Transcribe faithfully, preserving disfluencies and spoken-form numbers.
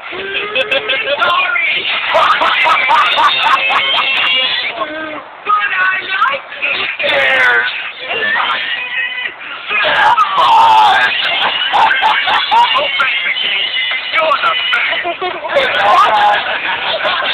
Sorry! But I like it! Cheers! Come on! You're the best!